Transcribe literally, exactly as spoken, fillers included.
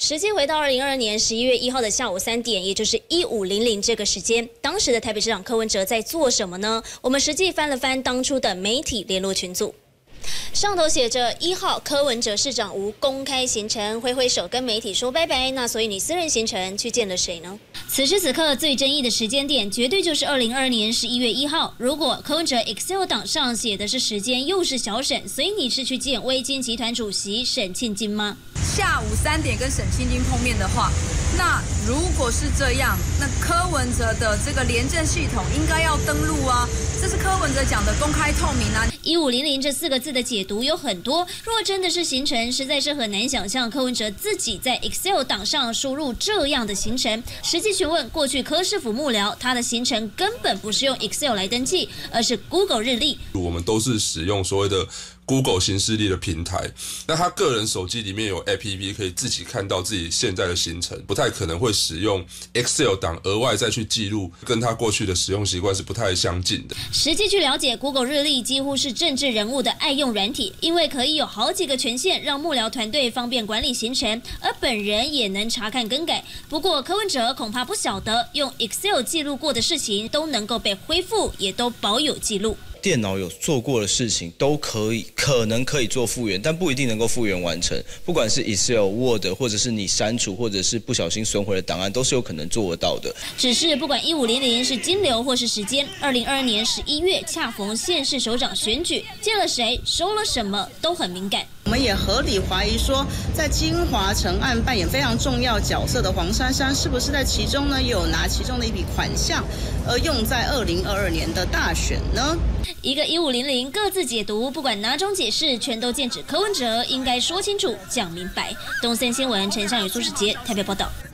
时间回到二零二二年十一月一号的下午三点，也就是一五零零这个时间，当时的台北市长柯文哲在做什么呢？我们实际翻了翻当初的媒体联络群组。 上头写着一号柯文哲市长无公开行程，挥挥手跟媒体说拜拜。那所以你私人行程去见了谁呢？此时此刻最争议的时间点，绝对就是二零二二年十一月一号。如果柯文哲 Excel 档上写的是时间，又是小沈，所以你是去见微金集团主席沈庆金吗？ 下午三点跟沈庆金碰面的话，那如果是这样，那柯文哲的这个廉政系统应该要登录啊，这是柯文哲讲的公开透明啊。 一五零零这四个字的解读有很多，若真的是行程，实在是很难想象柯文哲自己在 Excel 档上输入这样的行程。实际询问过去柯市府幕僚，他的行程根本不是用 Excel 来登记，而是 Google 日历。 我们都是使用所谓的 Google 行事历的平台，那他个人手机里面有 A P P 可以自己看到自己现在的行程，不太可能会使用 Excel 档额外再去记录，跟他过去的使用习惯是不太相近的。 实际去了解 Google 日历，几乎是政治人物的爱用软体，因为可以有好几个权限，让幕僚团队方便管理行程，而本人也能查看更改。不过柯文哲恐怕不晓得，用 Excel 记录过的事情都能够被恢复，也都保有记录。 电脑有做过的事情都可以，可能可以做复原，但不一定能够复原完成。不管是 Excel、Word， 或者是你删除，或者是不小心损毁的档案，都是有可能做得到的。 只是不管一五零零是金流或是时间，二零二二年十一月恰逢县市首长选举，见了谁收了什么都很敏感。 我们也合理怀疑说，在金华城案扮演非常重要角色的黄珊珊，是不是在其中呢有拿其中的一笔款项，而用在二零二二年的大选呢？ 一个一五零零各自解读，不管哪种解释，全都剑指柯文哲应该说清楚、讲明白。东森新闻陈尚宇、苏世杰台北报道。